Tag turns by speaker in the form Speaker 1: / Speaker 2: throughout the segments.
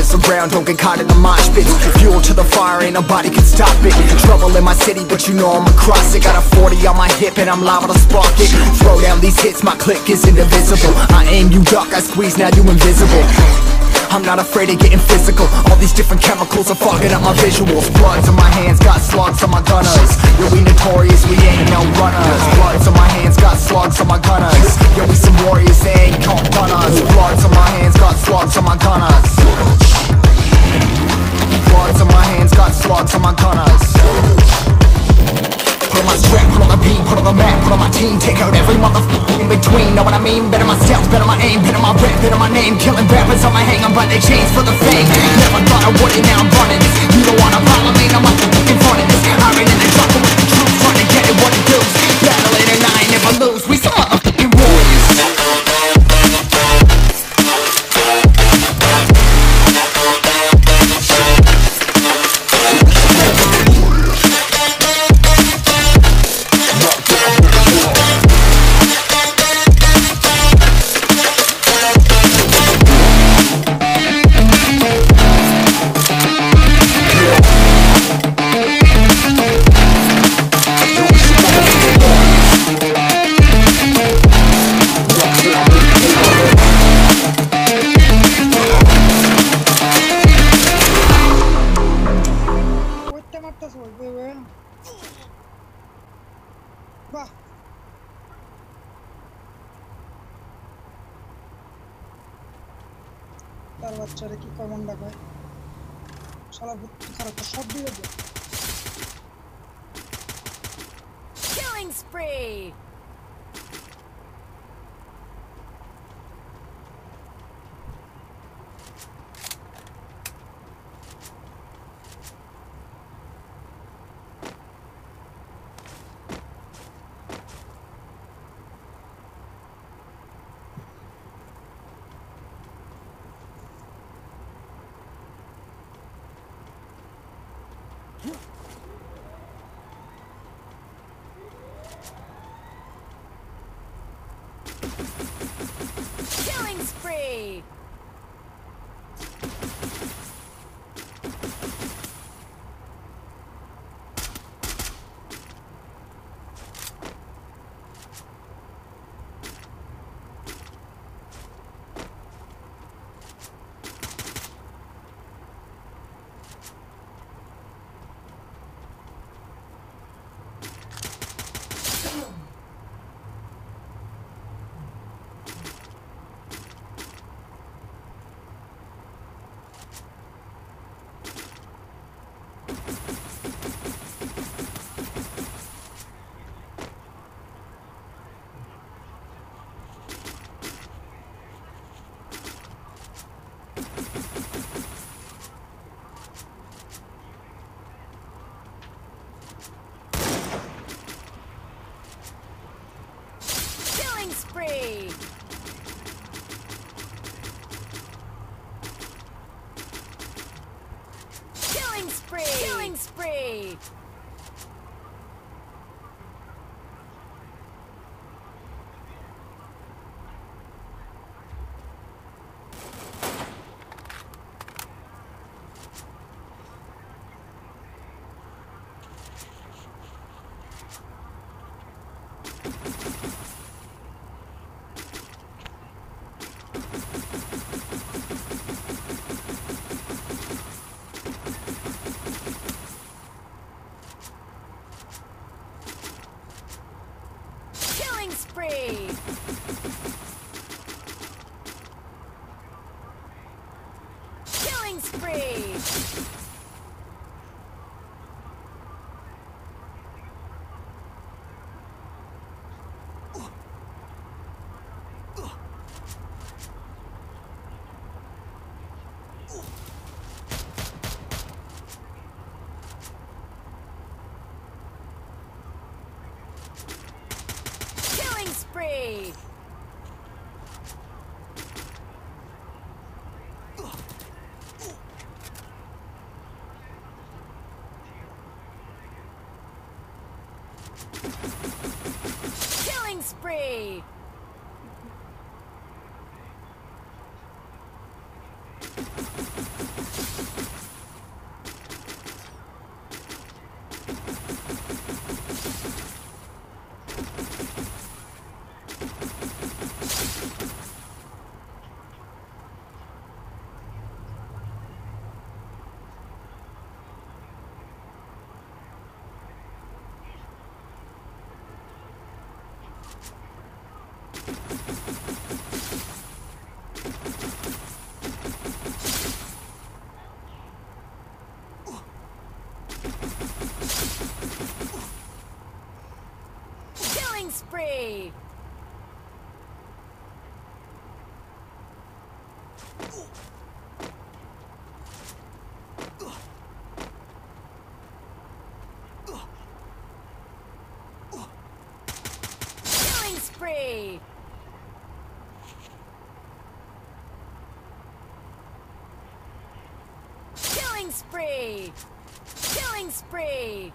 Speaker 1: others around, don't get caught in the mosh pit. Fuel to the fire, ain't nobody can stop it. Trouble in my city, but you know I'm across it. Got a 40 on my hip and I'm liable to spark it. Throw down these hits, my click is indivisible. I aim, you duck, I squeeze, now you invisible. I'm not afraid of getting physical. All these different chemicals are fogging up my visuals. Bloods on my hands, got slugs on my gunners. Yo, we notorious, we ain't no runners. Bloods on my hands, got slugs on my gunners. Yo, we some warriors, they ain't called gunners. Bloods on my hands, got slugs on my gunners. Bloods on my hands, got slugs on my gunners. Put on my strap, put on the beat, put on the map, put on my team. Take out every motherfucker in between, know what I mean? Better myself, better my aim, better my rap, better my name. Killing rappers on my hang, I'm by their chains for the fame. Never thought I would it, now I'm running this. You don't wanna follow me, I'm up in front of this. I ran in the jungle with the truth, trying to get it what it does. Battling and I ain't never lose, we some motherfucking warriors.
Speaker 2: বাহ তার বাচ্চারা কি common দেখায় শালা বুদ্ধি খারাপ সব দিয়ে দে
Speaker 3: Killing spree. Killing spree. Spree. Killing spree. Killing spree. Spree. Killing spree. Spree. Killing spree! Killing spree! Killing spree!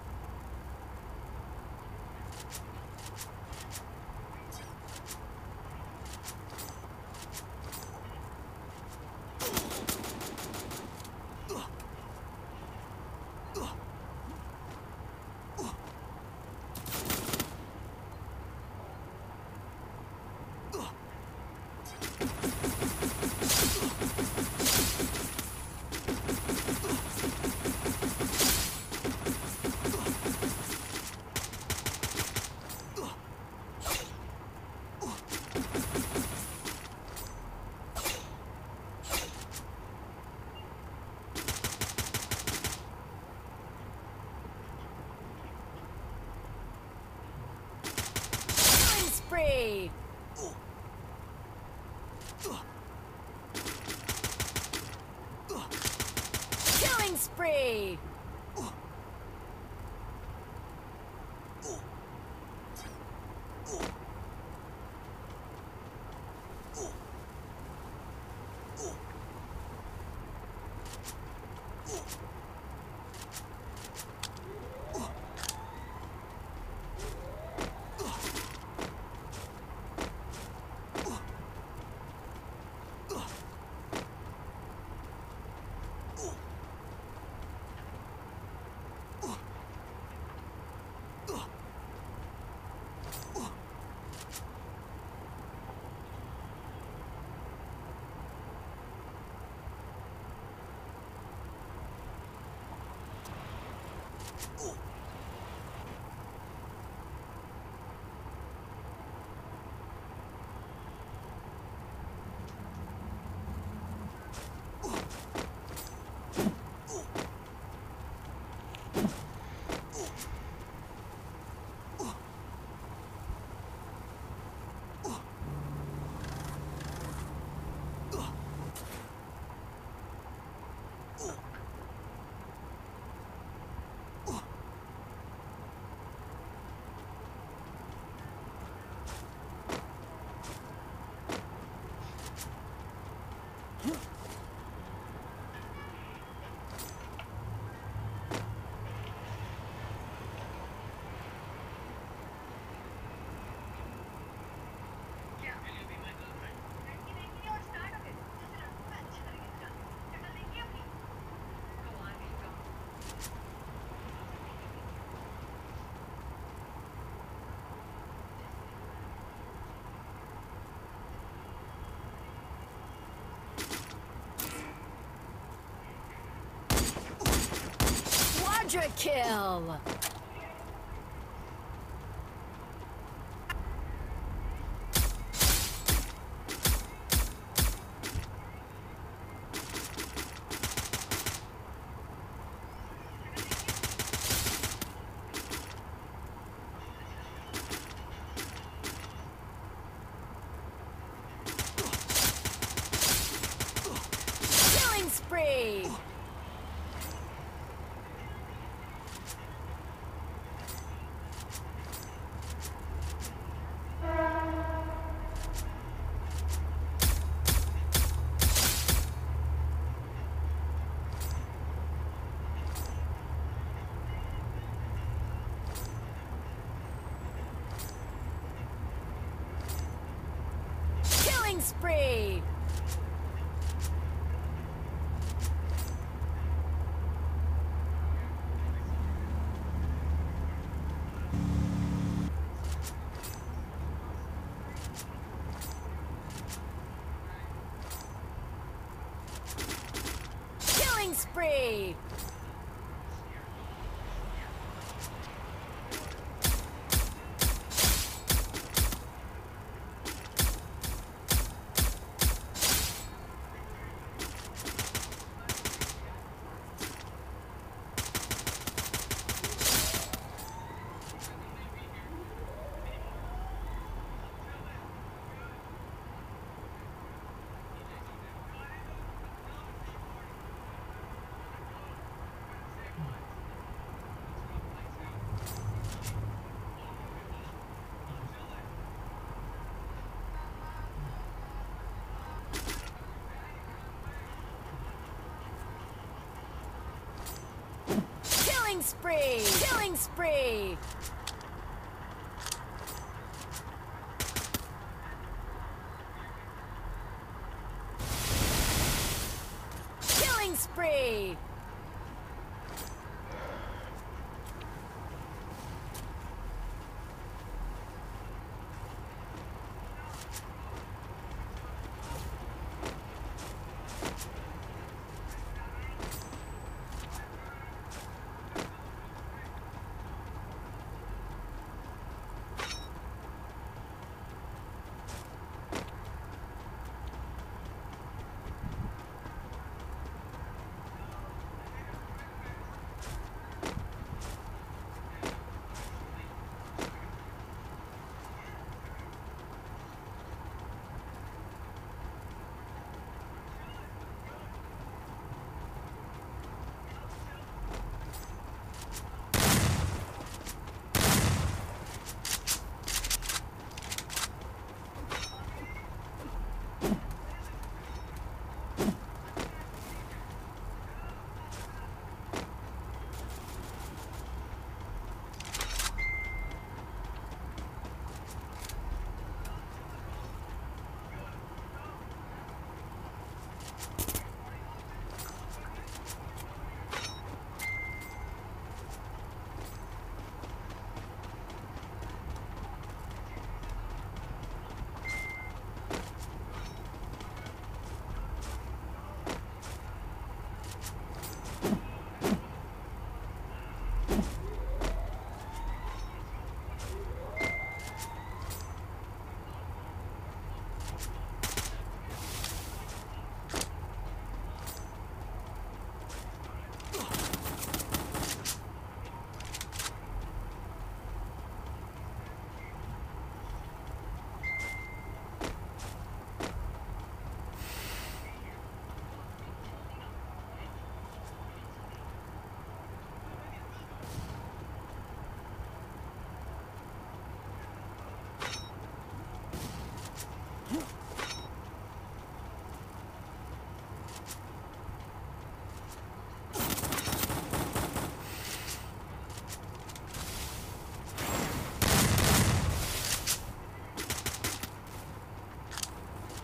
Speaker 3: Spree! Killing spree! Quadra kill! Killing spree! Killing spree! Killing spree! spree! Killing spree! Killing spree!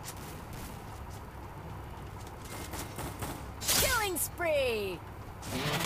Speaker 3: Killing spree!